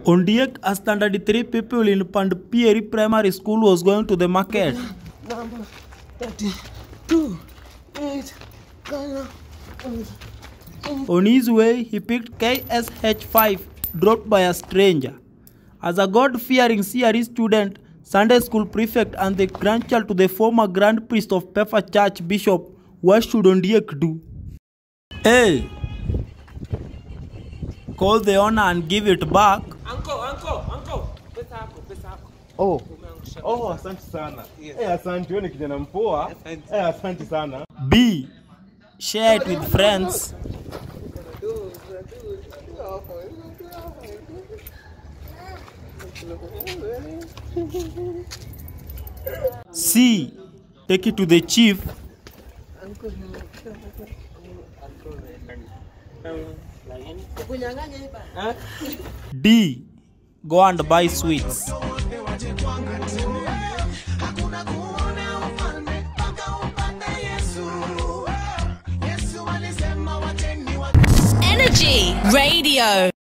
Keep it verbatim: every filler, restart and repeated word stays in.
Ondiek, a standard three people in Pandpieri Primary School was going to the market. Number thirty-two, eight, On his way, he picked K S H five, dropped by a stranger. As a God-fearing C R E student, Sunday school prefect, and the grandchild to the former grand priest of Pepper Church Bishop, what should Ondiek do? A. Call the owner and give it back. Uncle, uncle, uncle. Pesa yako, pesa yako. Oh. Oh, asante sana. Yes. Eh, asante, wewe ni kijana mpoa. Asante. Eh, asante sana. B. Share it with friends. C. Take it to the chief. D. Go and buy sweets. Energy Radio.